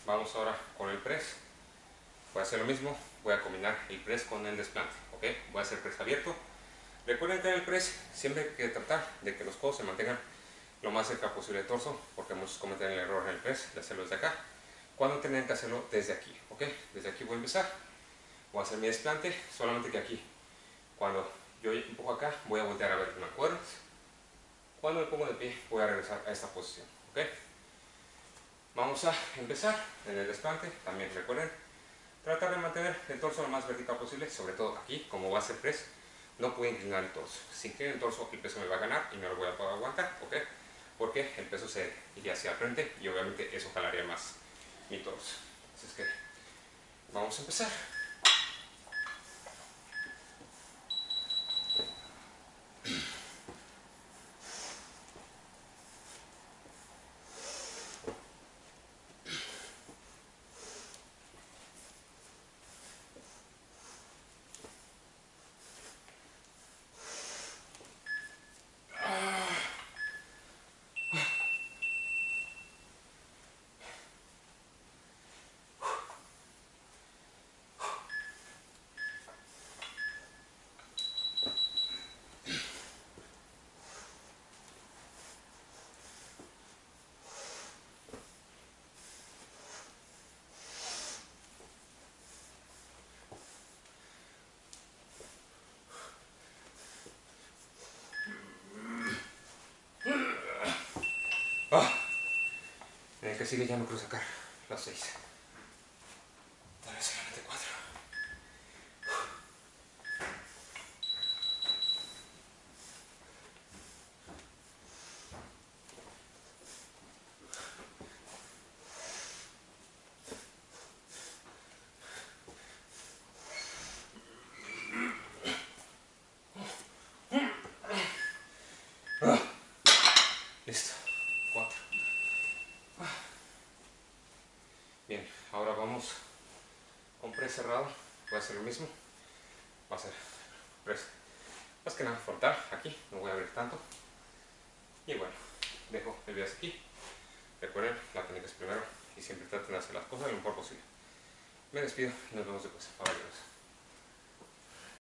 vamos ahora con el press. Voy a hacer lo mismo, voy a combinar el press con el desplante, ¿ok? Voy a hacer press abierto. Recuerden que en el press siempre hay que tratar de que los codos se mantengan lo más cerca posible del torso, porque muchos cometen el error en el press de hacerlo desde acá, cuando tienen que hacerlo desde aquí, ¿ok? Desde aquí voy a empezar, voy a hacer mi desplante, solamente que aquí, cuando yo empujo acá, voy a voltear a ver las cuerdas. Cuando me pongo de pie, voy a regresar a esta posición, ¿ok? Vamos a empezar en el desplante. También recuerden tratar de mantener el torso lo más vertical posible, sobre todo aquí, como va a ser press, no puedo inclinar el torso. Si inclino el torso, el peso me va a ganar y no lo voy a poder aguantar, ¿ok? Porque el peso se iría hacia el frente y obviamente eso jalaría más mi torso. Así es que vamos a empezar. En el que sigue ya no quiero sacar las 6. Tal vez solamente 4. Listo. 4. Bien, ahora vamos con press cerrado. Voy a hacer lo mismo. Va a ser press más que nada frontal, aquí, no voy a abrir tanto. Y bueno, dejo el video aquí. Recuerden, la técnica es primero y siempre traten de hacer las cosas lo mejor posible. Me despido y nos vemos después. Adiós.